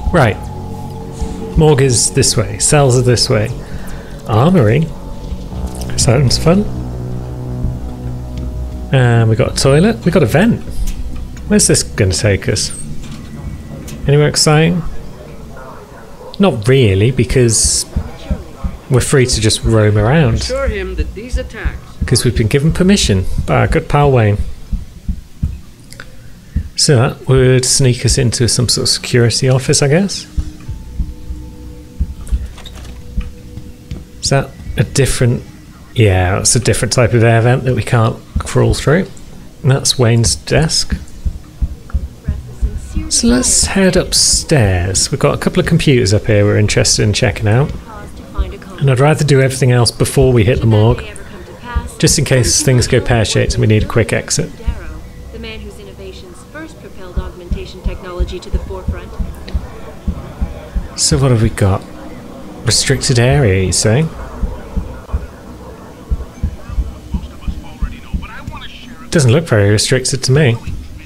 Right. Morgue is this way. Cells are this way. Armory. Sounds fun. And we got a toilet. We got a vent. Where's this going to take us? Anywhere exciting? Not really, because we're free to just roam around. Assure him that these attacks. Because we've been given permission by our good pal Wayne. So that would sneak us into some sort of security office, I guess. Is that a different... Yeah, it's a different type of air vent that we can't crawl through. And that's Wayne's desk. So let's head upstairs. We've got a couple of computers up here we're interested in checking out. And I'd rather do everything else before we hit the morgue, just in case things go pear-shaped and we need a quick exit. The man whose innovations first propelled augmentation technology to the forefront. So what have we got? Restricted area, you say? Doesn't look very restricted to me.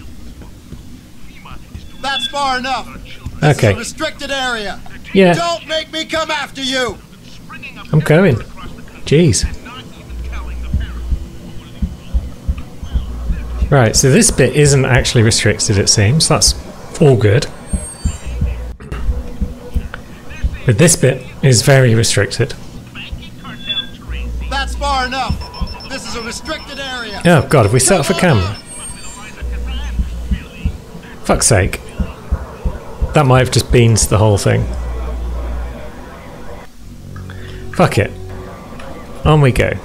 That's far enough. Okay. This is a restricted area. Yeah. Don't make me come after you. I'm going. Jeez. Right, so this bit isn't actually restricted, it seems. That's all good. But this bit is very restricted. That's far enough. This is a restricted area. Oh god, have we set off a camera? Fuck's sake. That might have just beansed the whole thing. Fuck it. On we go.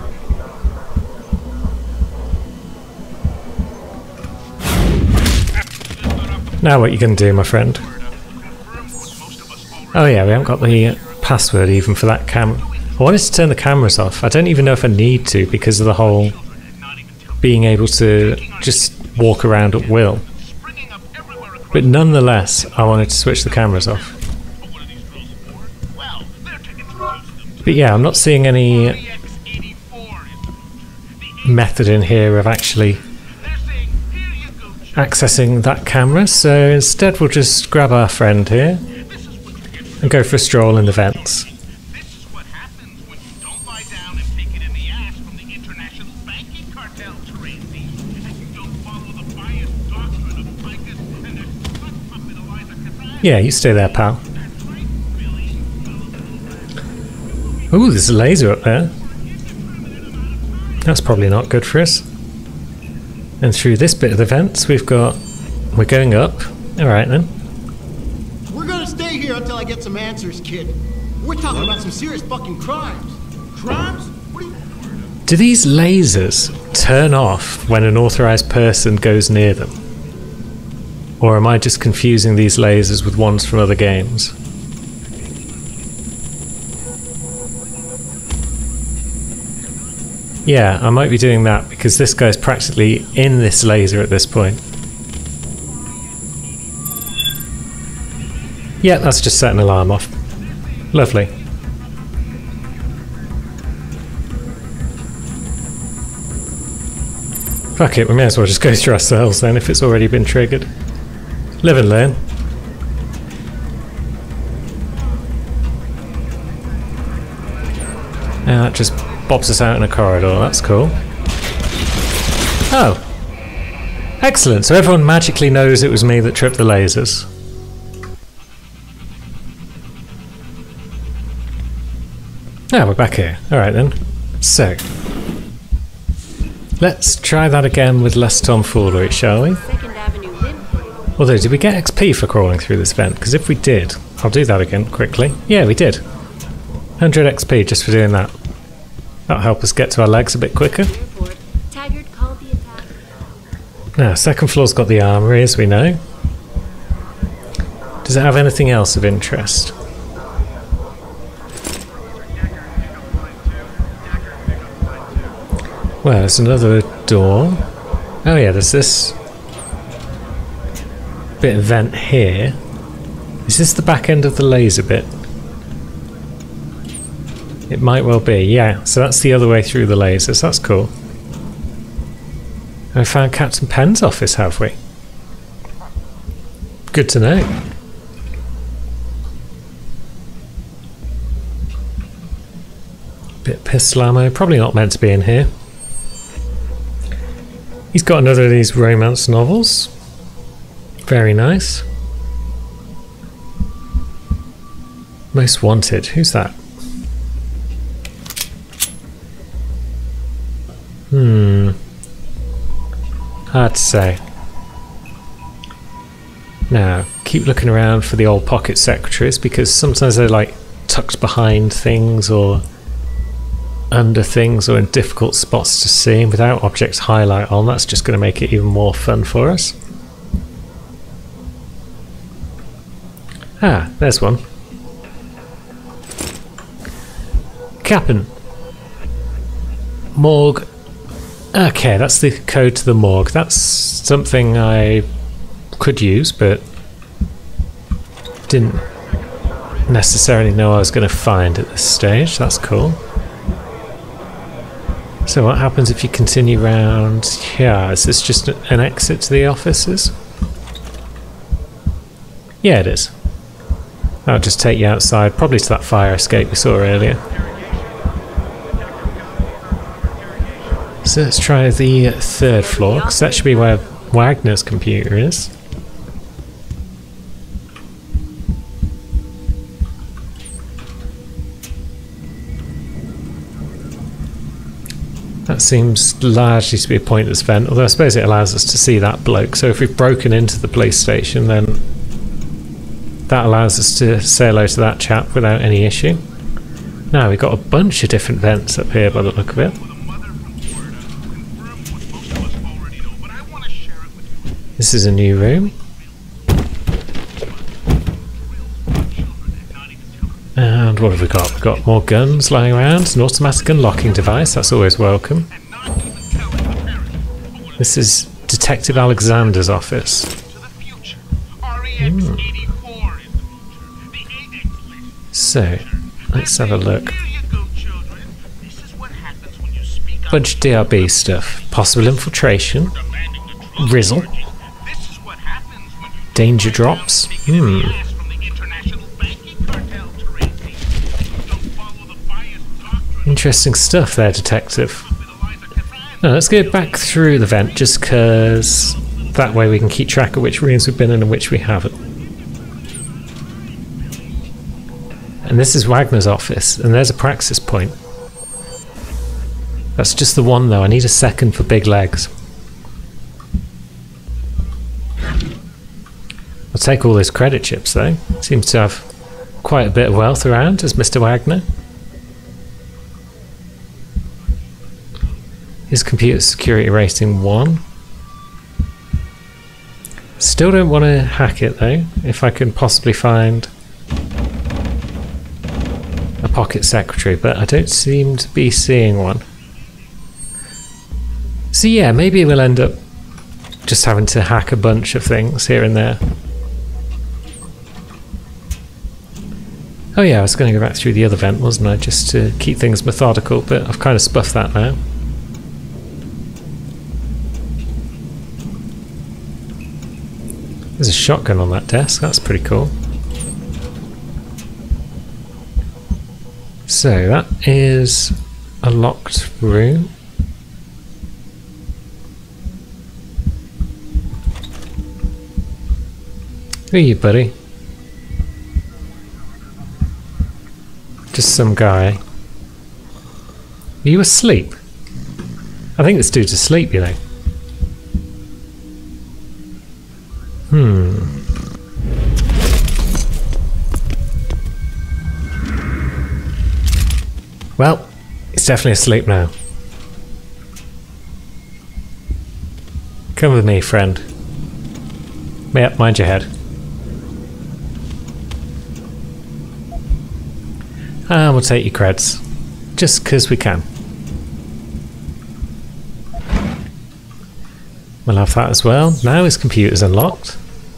Now what you gonna do, my friend? Oh yeah, we haven't got the password even for that camera. I wanted to turn the cameras off. I don't even know if I need to because of the whole being able to just walk around at will. But nonetheless, I wanted to switch the cameras off. But yeah, I'm not seeing any method in here of actually accessing that camera, so instead we'll just grab our friend here and go for a stroll in the vents. Yeah, you stay there, pal. Ooh, there's a laser up there. That's probably not good for us. And through this bit of the vents, we're going up. Alright then. We're gonna stay here until I get some answers, kid. We're talking about some serious fucking crimes. Crimes? What do you... Do these lasers turn off when an authorized person goes near them? Or am I just confusing these lasers with ones from other games? Yeah, I might be doing that because this guy's practically in this laser at this point. Yeah, that's just set an alarm off. Lovely. Fuck it, we may as well just go through ourselves then if it's already been triggered. Live and learn. And that just bobs us out in a corridor, that's cool. Oh! Excellent, so everyone magically knows it was me that tripped the lasers. Now we're back here. Alright then. So, let's try that again with less tomfoolery, shall we? Although, did we get XP for crawling through this vent? Because if we did, I'll do that again quickly. Yeah, we did. 100 XP just for doing that. That'll help us get to our legs a bit quicker. Now, second floor's got the armory, as we know. Does it have anything else of interest? Well, there's another door. Oh yeah, there's this bit of vent here. Is this the back end of the laser bit? It might well be, yeah. So that's the other way through the lasers. That's cool. And we found Captain Penn's office, have we? Good to know. Bit of pistol ammo, probably not meant to be in here. He's got another of these romance novels. Very nice. Most Wanted, who's that? Hard to say. Now, keep looking around for the old pocket secretaries, because sometimes they're like tucked behind things or under things or in difficult spots to see, and without objects highlight on, that's just going to make it even more fun for us. Ah, there's one. Captain. Morgue. Okay, that's the code to the morgue. That's something I could use, but didn't necessarily know I was going to find at this stage. That's cool. So what happens if you continue round here? Is this just an exit to the offices? Yeah, it is. That'll just take you outside, probably to that fire escape we saw earlier. So let's try the third floor, because that should be where Wagner's computer is. That seems largely to be a pointless vent, although I suppose it allows us to see that bloke. So if we've broken into the police station, then that allows us to say hello to that chap without any issue. Now we've got a bunch of different vents up here by the look of it. This is a new room. And what have we got? We've got more guns lying around, an automatic unlocking device, that's always welcome. This is Detective Alexander's office. So, let's have a look. Bunch of DRB stuff. Possible infiltration. Rizzle. Danger drops. Interesting stuff there, Detective. Now, let's go back through the vent, just because that way we can keep track of which rooms we've been in and which we haven't. And this is Wagner's office, and there's a praxis point. That's just the one though, I need a second for big legs. I'll take all those credit chips though. Seems to have quite a bit of wealth around as Mr. Wagner. His computer security rating 1. Still don't want to hack it though, if I can possibly find a pocket secretary, but I don't seem to be seeing one. So yeah, maybe we'll end up just having to hack a bunch of things here and there. Oh yeah, I was going to go back through the other vent, wasn't I, just to keep things methodical, but I've kind of spuffed that now. There's a shotgun on that desk, that's pretty cool. So that is a locked room. Who are you, buddy? Just some guy. Are you asleep? I think this dude's asleep, you know. Well, he's definitely asleep now. Come with me, friend. Yep, mind your head. And we'll take your creds. Just 'cause we can. We'll have that as well. Now his computer's unlocked.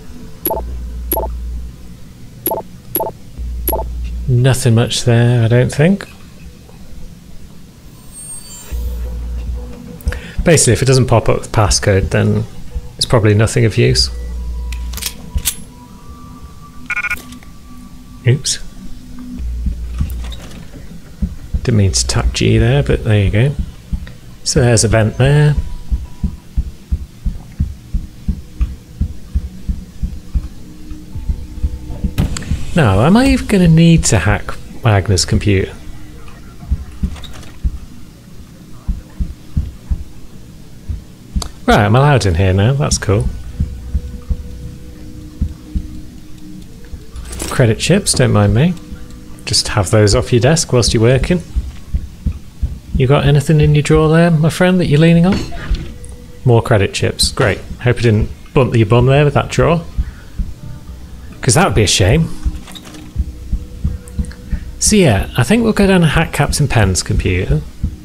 Nothing much there, I don't think. Basically, if it doesn't pop up with passcode, then it's probably nothing of use. Oops. Didn't mean to tap G there, but there you go. So there's a vent there. Now, am I even going to need to hack Wagner's computer? Right, I'm allowed in here now, that's cool. Credit chips, don't mind me. Just have those off your desk whilst you're working. You got anything in your drawer there, my friend, that you're leaning on? More credit chips, great. Hope you didn't bump your bum there with that drawer. Because that would be a shame. So yeah, I think we'll go down and hack Captain Penn's computer.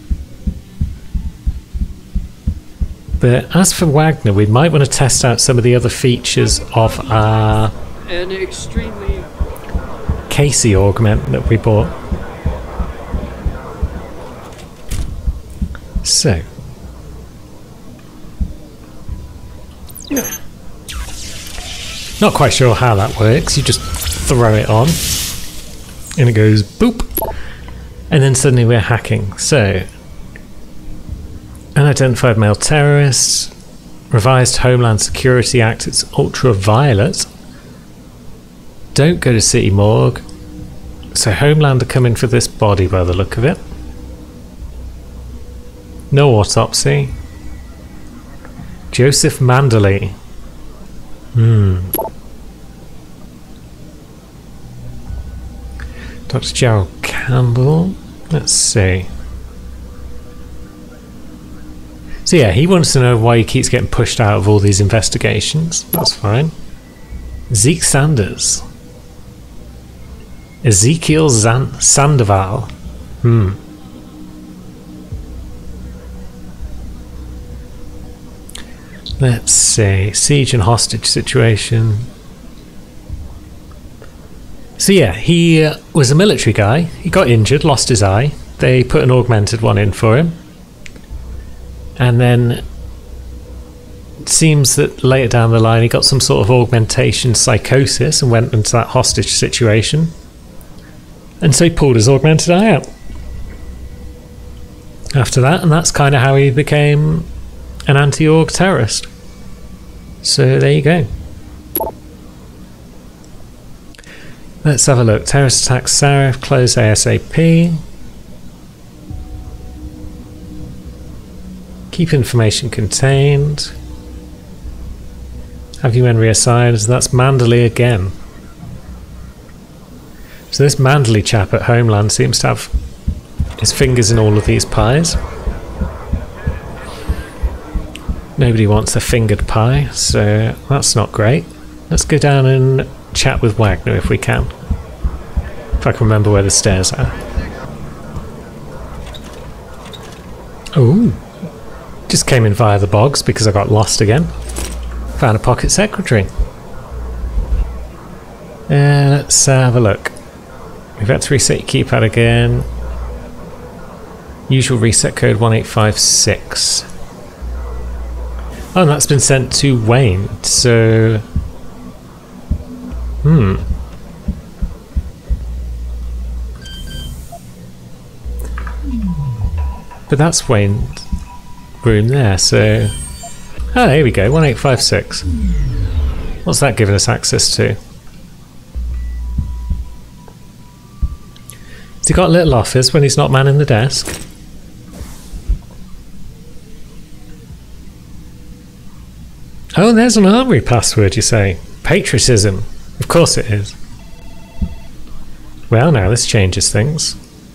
But as for Wagner, we might want to test out some of the other features of our An extremely Casey augment that we bought. So. Not quite sure how that works. You just throw it on and it goes boop. And then suddenly we're hacking. So. Unidentified male terrorists. Revised Homeland Security Act. It's ultraviolet. Don't go to City Morgue. So Homeland are coming for this body by the look of it. No autopsy. Joseph Manderley. Dr. Gerald Campbell. Let's see. So yeah, he wants to know why he keeps getting pushed out of all these investigations. That's fine. Zeke Sanders. Ezekiel Sandoval. Let's see. Siege and hostage situation. So yeah, he was a military guy. He got injured, lost his eye. They put an augmented one in for him. And then it seems that later down the line he got some sort of augmentation psychosis and went into that hostage situation. And so he pulled his augmented eye out after that, and that's kind of how he became an anti-aug terrorist. So there you go. Let's have a look. Terrorist attack Sarif, close ASAP. Keep information contained. Have you men reassigned? That's Manderley again. So this Manderley chap at Homeland seems to have his fingers in all of these pies. Nobody wants a fingered pie, so that's not great. Let's go down and chat with Wagner if we can. If I can remember where the stairs are. Ooh. Just came in via the bogs because I got lost again. Found a pocket secretary. Let's have a look. We've had to reset your keypad again. Usual reset code 1856. Oh, and that's been sent to Wayne, so... But that's Wayne's room there, so... Oh, here we go, 1856. What's that giving us access to? Has he got a little office when he's not manning the desk? Oh, and there's an armory password, you say? Patriotism. Of course it is. Well, now this changes things.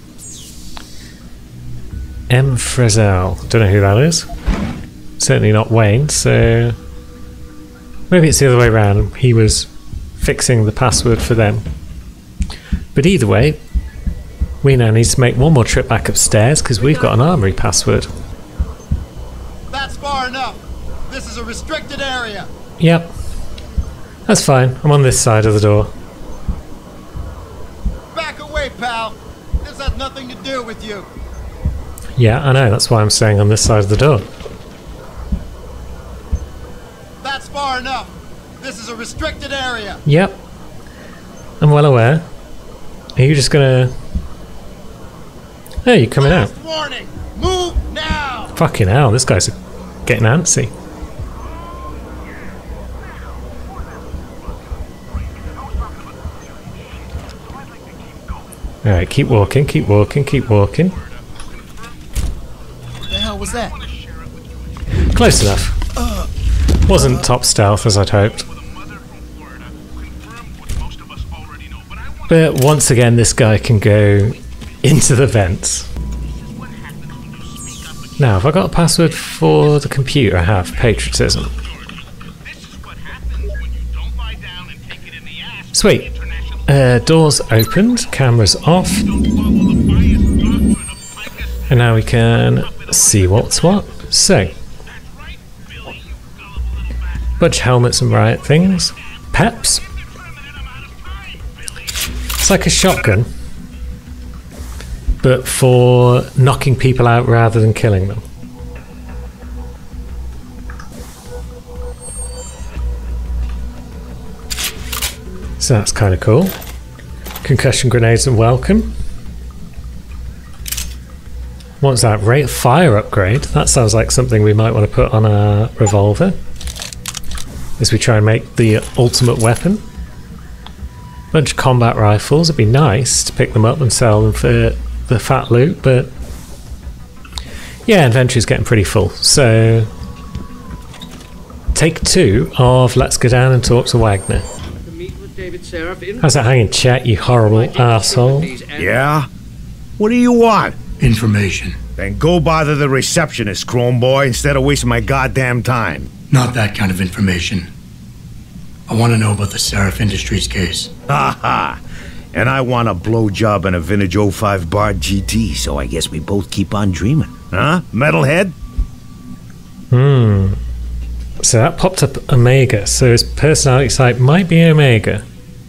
M. Frizzell. Don't know who that is. Certainly not Wayne, so... Maybe it's the other way around. He was fixing the password for them. But either way, we now need to make one more trip back upstairs because we've got an armory password. That's far enough. This is a restricted area. Yep. That's fine. I'm on this side of the door. Back away, pal. This has nothing to do with you. Yeah, I know. That's why I'm staying on this side of the door. That's far enough. This is a restricted area. Yep. I'm well aware. Are you just gonna... Hey, you're coming out. Warning! Move now! Fucking hell, this guy's getting antsy. Alright, keep walking, keep walking, keep walking. What the hell was that? Close enough. Wasn't top stealth as I'd hoped. But once again, this guy can go into the vents. Now, have I got a password for the computer? I have. Patriotism. Sweet. Doors opened, cameras off. And now we can see what's what. So, bunch of helmets and riot things. Peps. It's like a shotgun, but for knocking people out rather than killing them. So that's kind of cool. Concussion grenades and welcome. What's that? Rate of fire upgrade. That sounds like something we might want to put on a revolver as we try and make the ultimate weapon. Bunch of combat rifles. It'd be nice to pick them up and sell them for the fat loot, but yeah, inventory's getting pretty full. So take 2 of let's go down and talk to Wagner. How's that hanging, Chet, you horrible asshole? Yeah? What do you want? Information. Then go bother the receptionist, Chrome Boy, instead of wasting my goddamn time. Not that kind of information. I want to know about the Seraph Industries case. Ha ha! And I want a blowjob and a vintage 05 Bard GT, so I guess we both keep on dreaming. Huh, metalhead? So that popped up Omega, so his personality type might be Omega.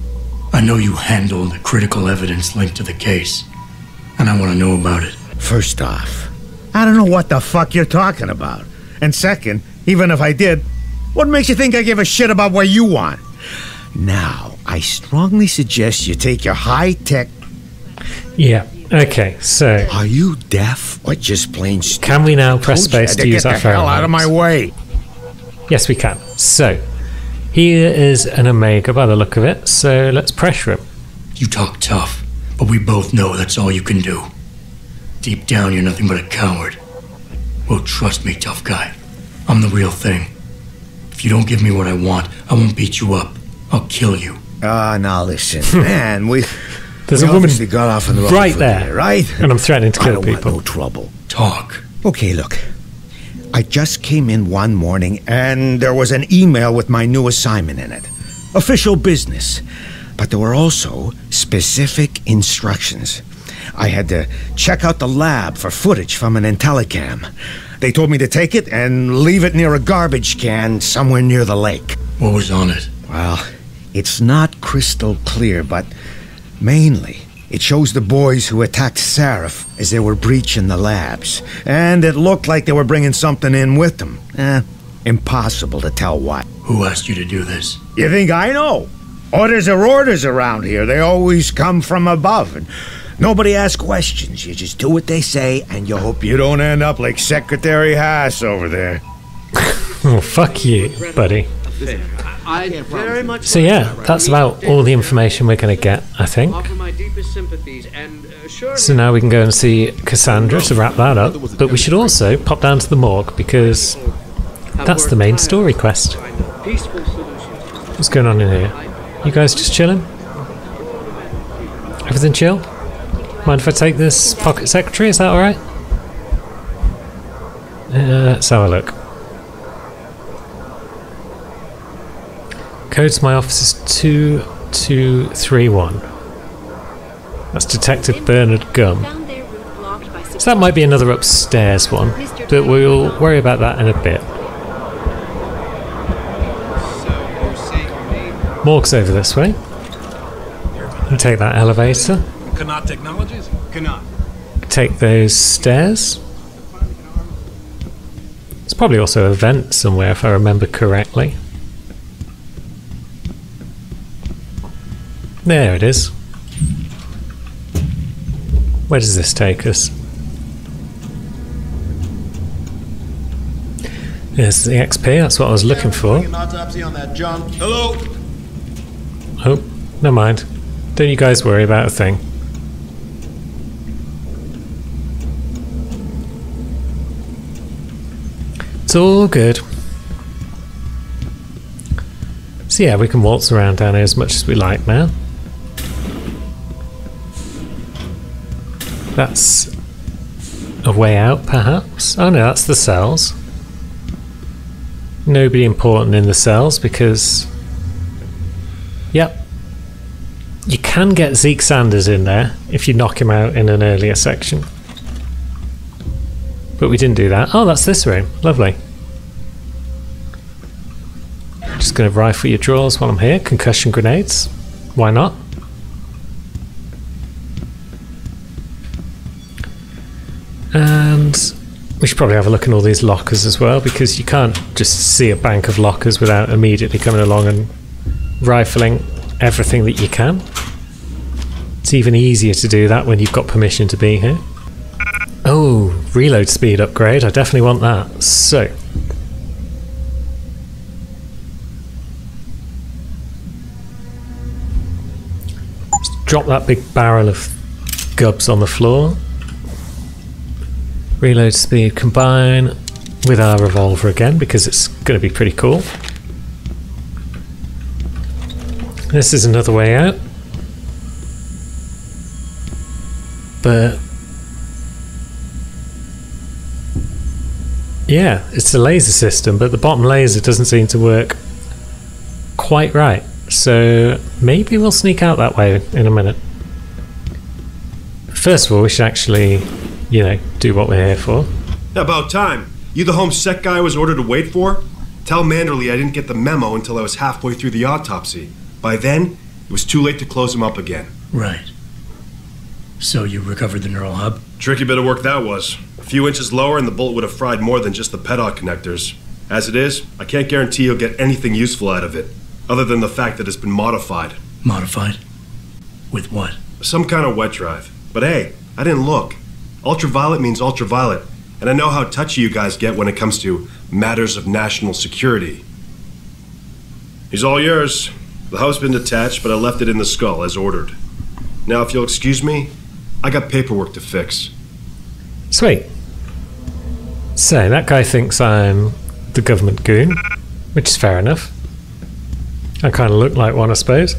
I know you handled the critical evidence linked to the case, and I want to know about it. First off, I don't know what the fuck you're talking about. And second, even if I did, what makes you think I give a shit about what you want? Now, I strongly suggest you take your high-tech... Yeah, okay, so... Are you deaf or just plain stupid? Can we now press space to use our Get the hell out of my way! Yes, we can. So, he is an Omega by the look of it, so let's pressure him. You talk tough, but we both know that's all you can do. Deep down, you're nothing but a coward. Well, trust me, tough guy. I'm the real thing. If you don't give me what I want, I won't beat you up. I'll kill you. Now listen, man, There's a woman obviously got off on the wrong right foot there, right? And I'm threatening to I kill don't want people. no trouble. Talk. Okay, look. I just came in one morning and there was an email with my new assignment in it. Official business. But there were also specific instructions. I had to check out the lab for footage from an Intellicam. They told me to take it and leave it near a garbage can somewhere near the lake. What was on it? Well, it's not crystal clear, but mainly it shows the boys who attacked Seraph as they were breaching the labs. And it looked like they were bringing something in with them. Impossible to tell what. Who asked you to do this? You think I know? Orders are orders around here. They always come from above. And nobody asks questions. You just do what they say, and you hope you don't end up like Secretary Haas over there. Oh, fuck you, buddy. I very much So yeah, that's about all the information we're going to get, I think. offer my deepest sympathies and assure So now we can go and see Cassandra to wrap that up. But we should also pop down to the morgue because that's the main story quest. peaceful solutions. What's going on in here? You guys just chilling? Everything chill? Mind if I take this pocket secretary? Is that alright? Let's have a look. Code to my office is 2231. That's Detective Bernard Gum. Found their route blocked by So that might be another upstairs one, but we'll worry about that in a bit. Morgue's over this way. I'll take that elevator. Canot Technologies? Canot. Take those stairs. There's probably also a vent somewhere if I remember correctly. There it is. Where does this take us? There's the XP, that's what I was looking for. An autopsy on that junk. Hello? Oh, never mind. Don't you guys worry about a thing. It's all good. So yeah, we can waltz around down here as much as we like now. That's a way out, perhaps? Oh no, that's the cells. Nobody important in the cells because... Yep. You can get Zeke Sanders in there if you knock him out in an earlier section. But we didn't do that. Oh, that's this room. Lovely. Just going to rifle your drawers while I'm here. Concussion grenades. Why not? And we should probably have a look in all these lockers as well, because you can't just see a bank of lockers without immediately coming along and rifling everything that you can. It's even easier to do that when you've got permission to be here. Oh, reload speed upgrade. I definitely want that. So... drop that big barrel of gubs on the floor. Reload speed combine with our revolver again because it's going to be pretty cool. This is another way out. But yeah, it's a laser system, but the bottom laser doesn't seem to work quite right. So maybe we'll sneak out that way in a minute. First of all, we should actually, you know, do what we're here for. About time. You the home sec guy I was ordered to wait for? Tell Manderley I didn't get the memo until I was halfway through the autopsy. By then, it was too late to close him up again. Right. So you recovered the neural hub? Tricky bit of work that was. A few inches lower and the bullet would have fried more than just the pedal connectors. As it is, I can't guarantee you'll get anything useful out of it, other than the fact that it's been modified. Modified? With what? Some kind of wet drive. But hey, I didn't look. Ultraviolet means ultraviolet, and I know how touchy you guys get when it comes to matters of national security. He's all yours. The hub's been detached, but I left it in the skull as ordered. Now, if you'll excuse me, I got paperwork to fix. Sweet. So, that guy thinks I'm the government goon, which is fair enough. I kind of look like one, I suppose.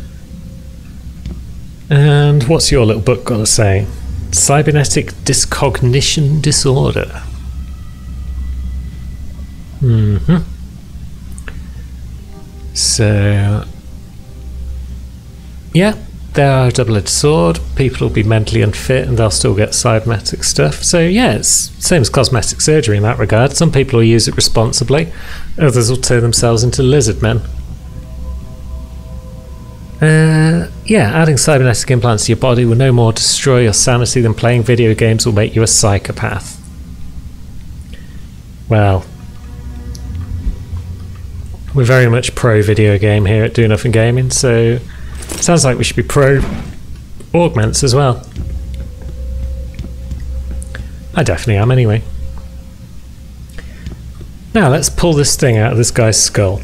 And what's your little book got to say? Cybernetic discognition disorder. So, yeah, they are a double-edged sword. People will be mentally unfit and they'll still get cybernetic stuff. So yeah, it's same as cosmetic surgery in that regard. Some people will use it responsibly, others will turn themselves into lizard men. Yeah, adding cybernetic implants to your body will no more destroy your sanity than playing video games will make you a psychopath. Well, we're very much pro video game here at Do Nothing Gaming, so sounds like we should be pro augments as well. I definitely am anyway. Now let's pull this thing out of this guy's skull.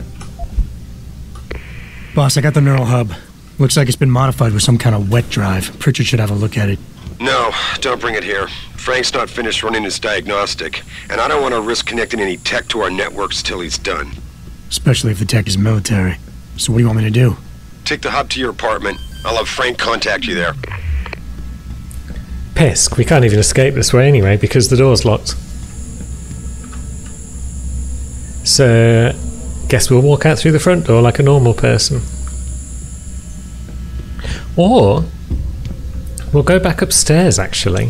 Boss, I got the neural hub. Looks like it's been modified with some kind of wet drive. Pritchard should have a look at it. No, don't bring it here. Frank's not finished running his diagnostic, and I don't want to risk connecting any tech to our networks till he's done. Especially if the tech is military. So what do you want me to do? Take the hub to your apartment. I'll have Frank contact you there. Pisk, we can't even escape this way anyway because the door's locked. So, guess we'll walk out through the front door like a normal person. Or, we'll go back upstairs actually.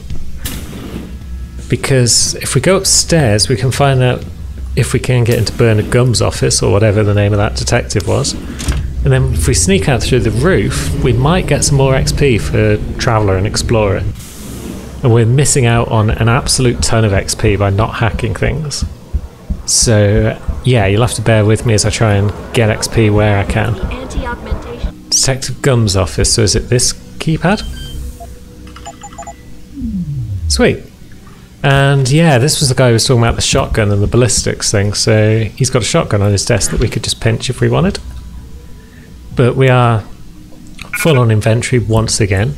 Because if we go upstairs we can find out if we can get into Bernard Gumb's office or whatever the name of that detective was. And then if we sneak out through the roof, we might get some more XP for Traveller and Explorer. And we're missing out on an absolute ton of XP by not hacking things. So, yeah, you'll have to bear with me as I try and get XP where I can. Anti-augmentation. Detective Gumb's office, so is it this keypad? Sweet. And yeah, this was the guy who was talking about the shotgun and the ballistics thing, so he's got a shotgun on his desk that we could just pinch if we wanted. But we are full on inventory once again.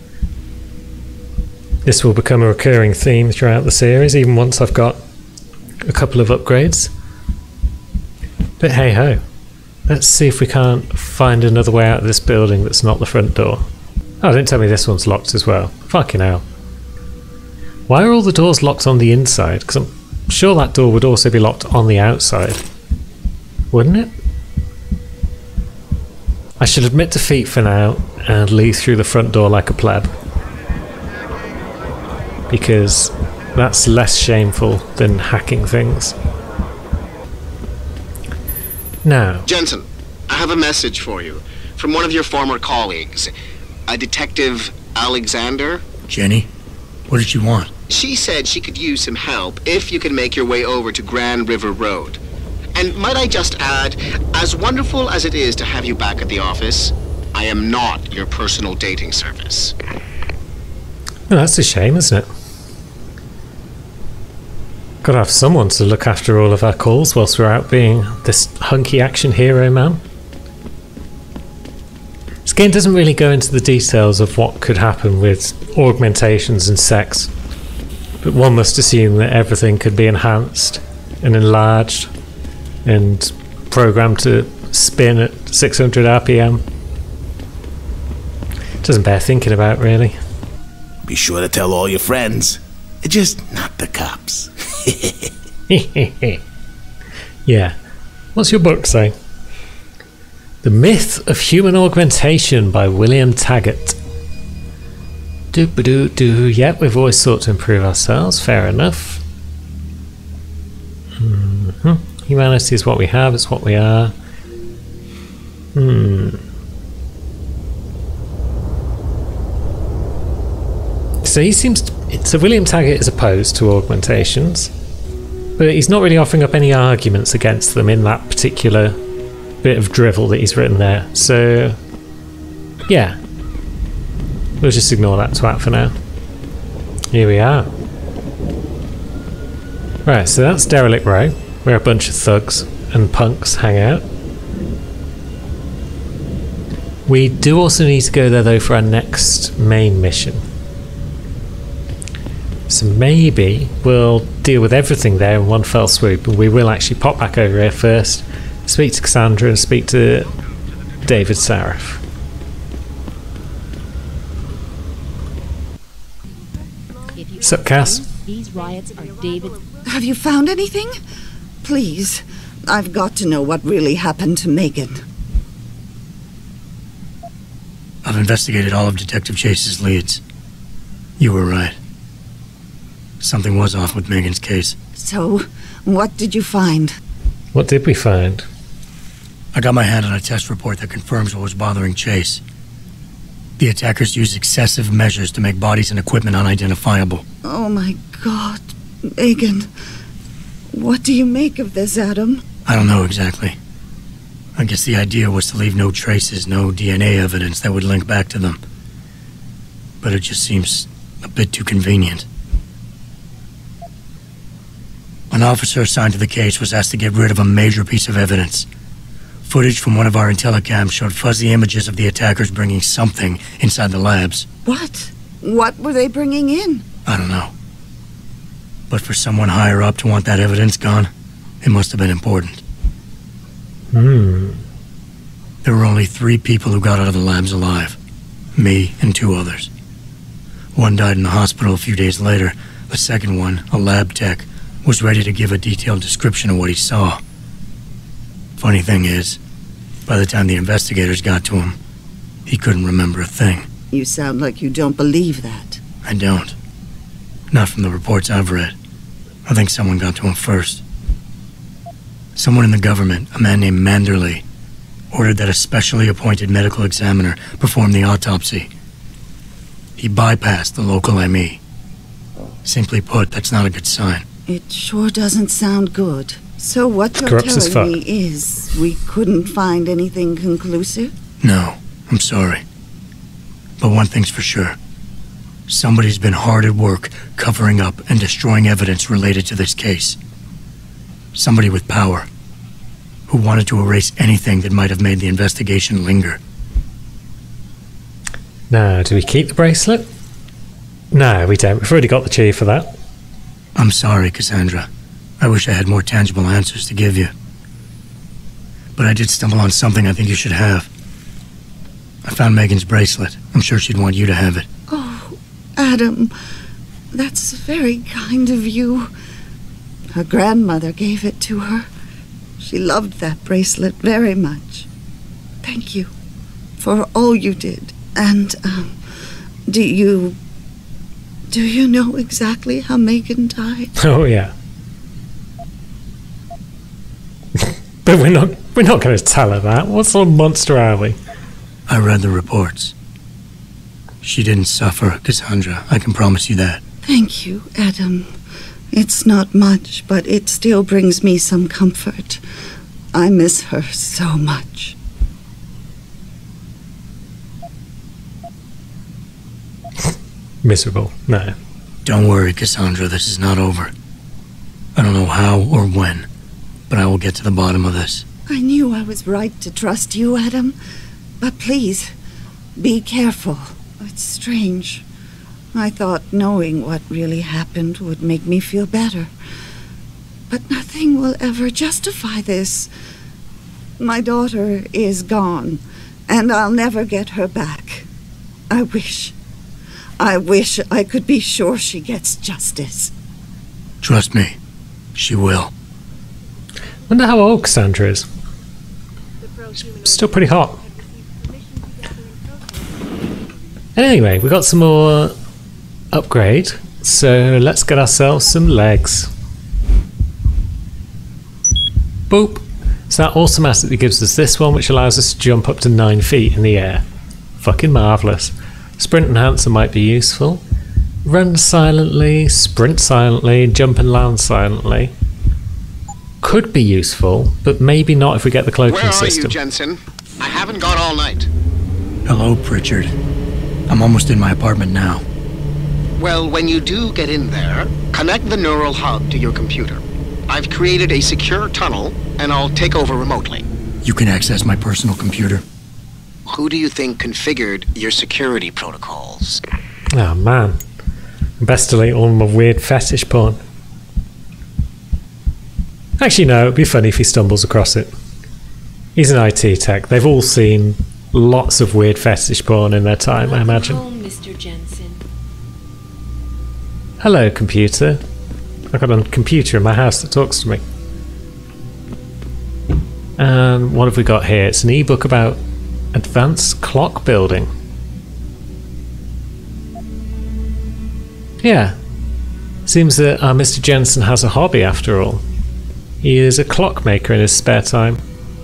This will become a recurring theme throughout the series, even once I've got a couple of upgrades. But hey ho, let's see if we can't find another way out of this building that's not the front door. Oh, don't tell me this one's locked as well. Fucking hell. Why are all the doors locked on the inside? Because I'm sure that door would also be locked on the outside. Wouldn't it? I should admit defeat for now and leave through the front door like a pleb. Because that's less shameful than hacking things. Now, Jensen, I have a message for you from one of your former colleagues, a Detective Alexander. Jenny, what did you want? She said she could use some help if you can make your way over to Grand River Road. And might I just add, as wonderful as it is to have you back at the office, I am not your personal dating service. well, that's a shame, isn't it? Gotta have someone to look after all of our calls whilst we're out being this hunky action hero man. This game doesn't really go into the details of what could happen with augmentations and sex, but one must assume that everything could be enhanced and enlarged and programmed to spin at 600 RPM. Doesn't bear thinking about, really. Be sure to tell all your friends. Just not the cops. Yeah. What's your book say? The Myth of Human Augmentation by William Taggart. Doo-ba-doo-doo. Yep, we've always sought to improve ourselves. Fair enough. Humanity is what we have, it's what we are. So he seems to, so William Taggart is opposed to augmentations, but he's not really offering up any arguments against them in that particular bit of drivel that he's written there. So yeah, we'll just ignore that twat for now. Here we are. Right, so that's Derelict Row, where a bunch of thugs and punks hang out. We do also need to go there though for our next main mission. So maybe we'll deal with everything there in one fell swoop, and we will actually pop back over here first, speak to Cassandra and speak to David Sarif. Sup, Cass? These riots are David. Have you found anything? Please, I've got to know what really happened to Megan. I've investigated all of Detective Chase's leads. You were right. Something was off with Megan's case. So, what did you find? What did we find? I got my hand on a test report that confirms what was bothering Chase. The attackers used excessive measures to make bodies and equipment unidentifiable. Oh my God, Megan. What do you make of this, Adam? I don't know exactly. I guess the idea was to leave no traces, no DNA evidence that would link back to them. But it just seems a bit too convenient. An officer assigned to the case was asked to get rid of a major piece of evidence. Footage from one of our intellicams showed fuzzy images of the attackers bringing something inside the labs. What? What were they bringing in? I don't know. But for someone higher up to want that evidence gone, it must have been important. There were only 3 people who got out of the labs alive. Me and 2 others. One died in the hospital a few days later. The second one, a lab tech, was ready to give a detailed description of what he saw. Funny thing is, by the time the investigators got to him, he couldn't remember a thing. You sound like you don't believe that. I don't. Not from the reports I've read. I think someone got to him first. Someone in the government, a man named Manderley, ordered that a specially appointed medical examiner perform the autopsy. He bypassed the local ME. Simply put, that's not a good sign. It sure doesn't sound good. So what you're Corrupts as telling fuck. me is we couldn't find anything conclusive? No, I'm sorry. But one thing's for sure. Somebody's been hard at work covering up and destroying evidence related to this case. Somebody with power, who wanted to erase anything that might have made the investigation linger. Now, do we keep the bracelet? No, we don't. We've already got the chief for that. I'm sorry, Cassandra. I wish I had more tangible answers to give you. But I did stumble on something I think you should have. I found Megan's bracelet. I'm sure she'd want you to have it. Oh, Adam, that's very kind of you. Her grandmother gave it to her. She loved that bracelet very much. Thank you for all you did. And, do you know exactly how Megan died? Oh, yeah. But we're not going to tell her that. What sort of monster are we? I read the reports. She didn't suffer, Cassandra. I can promise you that. Thank you, Adam. It's not much, but it still brings me some comfort. I miss her so much. Miserable. No. Don't worry, Cassandra. This is not over. I don't know how or when, but I will get to the bottom of this. I knew I was right to trust you, Adam. But please, be careful. It's strange. I thought knowing what really happened would make me feel better. But nothing will ever justify this. My daughter is gone, and I'll never get her back. I wish I could be sure she gets justice. Trust me, she will. Wonder how old Cassandra is. Still pretty hot. Anyway, we got some more upgrade, so let's get ourselves some legs. Boop. So that automatically gives us this one, which allows us to jump up to 9 feet in the air. Fucking marvellous. Sprint enhancer might be useful. Run silently, sprint silently, jump and land silently. Could be useful, but maybe not if we get the cloaking system. Where are you, Jensen? I haven't got all night. Hello, Pritchard. I'm almost in my apartment now. Well, when you do get in there, connect the neural hub to your computer. I've created a secure tunnel, and I'll take over remotely. You can access my personal computer. Who do you think configured your security protocols? Oh man. Best delete all my weird fetish porn. Actually no, it'd be funny if he stumbles across it. He's an IT tech. They've all seen lots of weird fetish porn in their time, I imagine. Home, Mr. Jensen. Hello, computer. I've got a computer in my house that talks to me. And what have we got here? It's an ebook about advanced clock building. Yeah. Seems that our Mr. Jensen has a hobby after all. He is a clockmaker in his spare time.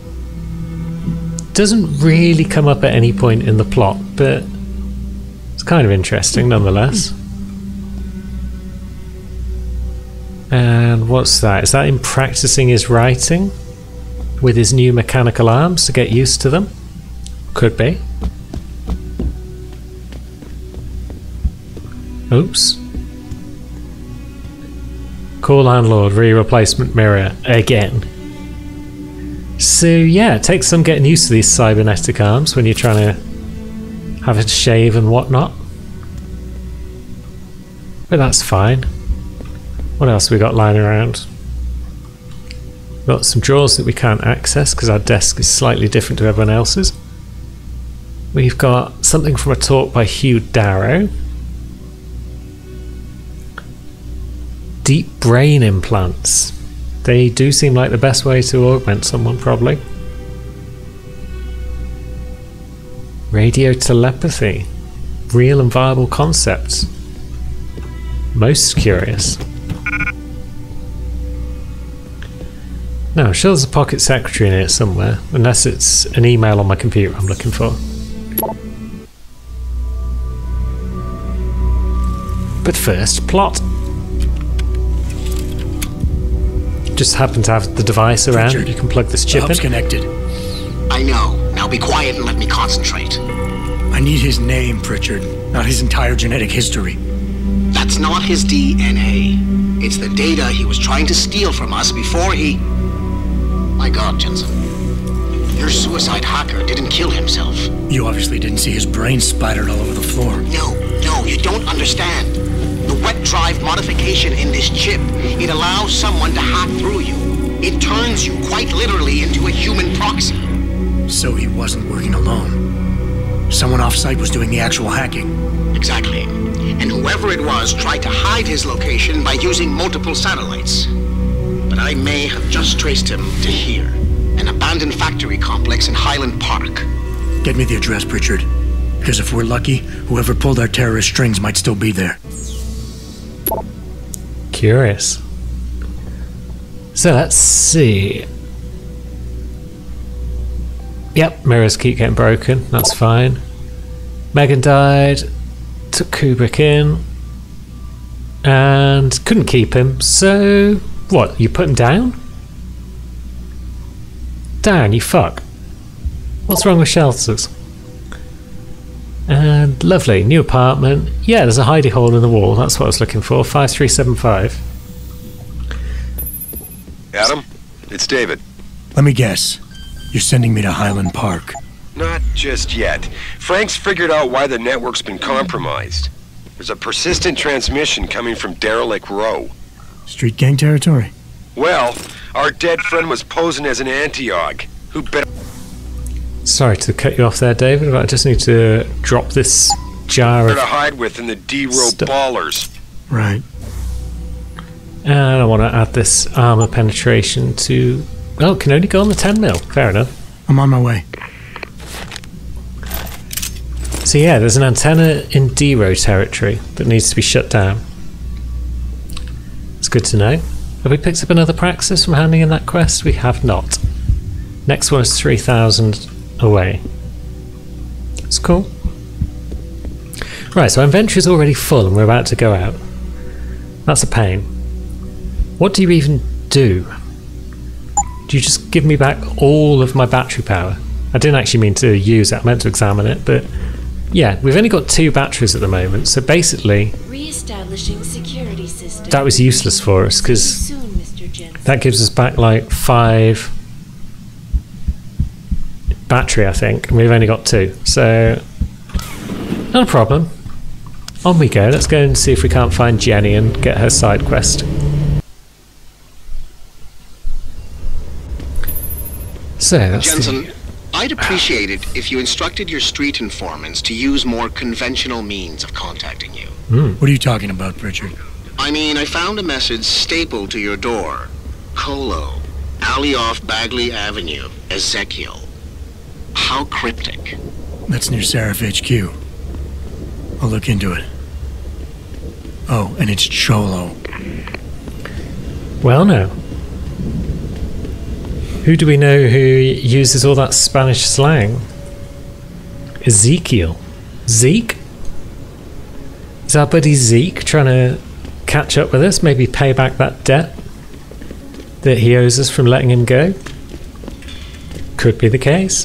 Doesn't really come up at any point in the plot, but it's kind of interesting nonetheless. And what's that? Is that him practicing his writing with his new mechanical arms to get used to them? Could be. Oops. Call landlord, replacement mirror again. So yeah, it takes some getting used to these cybernetic arms when you're trying to have it shave and whatnot. But that's fine. What else have we got lying around? We've got some drawers that we can't access because our desk is slightly different to everyone else's. We've got something from a talk by Hugh Darrow. Deep brain implants. They do seem like the best way to augment someone, probably. Radio telepathy. Real and viable concepts. Most curious. No, I'm sure there's a pocket secretary in here somewhere, unless it's an email on my computer I'm looking for. But first, plot. Just happen to have the device around. Richard, you can plug this chip in. Connected. I know. Now be quiet and let me concentrate. I I need his name, Pritchard, not his entire genetic history. That's not his DNA. It's the data he was trying to steal from us before he... My God, Jensen. Your suicide hacker didn't kill himself. You obviously didn't see his brain splattered all over the floor. No, you don't understand. The wet drive modification in this chip, it allows someone to hack through you. It turns you quite literally into a human proxy. So he wasn't working alone. Someone off-site was doing the actual hacking. Exactly. And whoever it was tried to hide his location by using multiple satellites. But I may have just traced him to here, an abandoned factory complex in Highland Park. Get me the address, Pritchard. Because if we're lucky, whoever pulled our terrorist strings might still be there. Curious. So let's see. Yep, mirrors keep getting broken. That's fine. Megan died. Took Kubrick in. And couldn't keep him. So, what? You put him down? Dan, you fuck. What's wrong with shelters? And lovely, new apartment. Yeah, there's a hidey hole in the wall. That's what I was looking for. 5375. Adam, it's David. Let me guess. You're sending me to Highland Park. Not just yet. Frank's figured out why the network's been compromised. There's a persistent transmission coming from Derelict Row. Street gang territory? Well, our dead friend was posing as an anti-aug. Who bet... Sorry to cut you off there, David, but I just need to drop this jar of... to hide with in the D-Row ballers. Right. And I want to add this armor penetration to... Oh, it can only go on the 10mm. Fair enough. I'm on my way. So yeah, there's an antenna in D-Row territory that needs to be shut down. It's good to know. Have we picked up another Praxis from handing in that quest? We have not. Next one is 3,000 away. It's cool. Right, so our inventory is already full and we're about to go out. That's a pain. What do you even do? Do you just give me back all of my battery power? I didn't actually mean to use it, I meant to examine it, but yeah, we've only got 2 batteries at the moment, so basically Re-establishing security system. that was useless for us because that gives us back like 5 battery, I think, and we've only got 2, so not a problem. On we go. Let's go and see if we can't find Jenny and get her side quest. So that's Jensen, I'd appreciate it if you instructed your street informants to use more conventional means of contacting you. What are you talking about, Pritchard? I mean, I found a message stapled to your door. Colo, alley off Bagley Avenue, Ezekiel. How cryptic. That's near Seraph HQ. I'll look into it. Oh, and it's Cholo. Well, no. Who do we know who uses all that Spanish slang? Ezekiel. Zeke? Is our buddy Zeke trying to catch up with us? Maybe pay back that debt that he owes us from letting him go? Could be the case.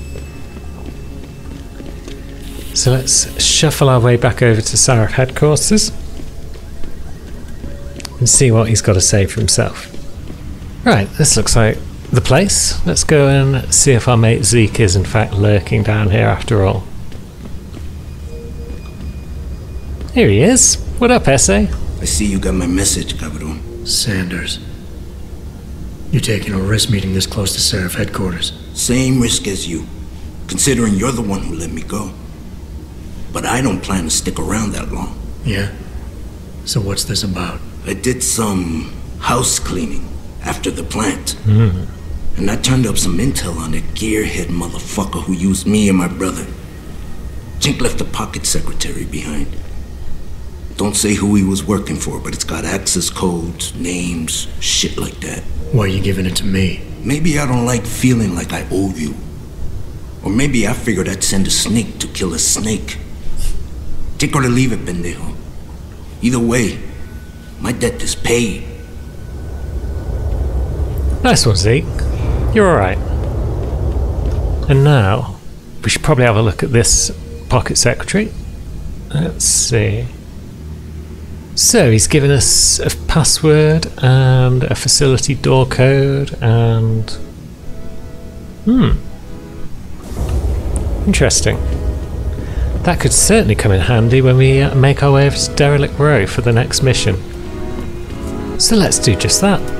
So let's shuffle our way back over to Sarah headquarters and see what he's got to say for himself. Right, this looks like the place. Let's go and see if our mate Zeke is in fact lurking down here after all. Here he is. What up, Essay? I see you got my message, Cabron. Sanders. You're taking a risk meeting this close to Seraph headquarters. Same risk as you, considering you're the one who let me go. But I don't plan to stick around that long. Yeah? So what's this about? I did some house cleaning after the plant. And I turned up some intel on that gearhead motherfucker who used me and my brother. Jink left the pocket secretary behind. Don't say who he was working for, but it's got access codes, names, shit like that. Why are you giving it to me? Maybe I don't like feeling like I owe you. Or maybe I figured I'd send a snake to kill a snake. Take or to leave it, pendejo. Either way, my debt is paid. Nice one, Zeke. You're alright. And now, we should probably have a look at this pocket secretary. Let's see. So he's given us a password and a facility door code and... Interesting. That could certainly come in handy when we make our way over to Derelict Row for the next mission. So let's do just that.